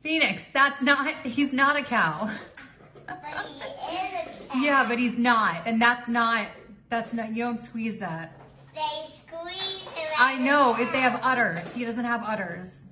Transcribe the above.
Phoenix, he's not a cow. But he is a cow. Yeah, but he's not. And that's not, you don't squeeze that. They squeeze him out. I know, if they have udders. He doesn't have udders.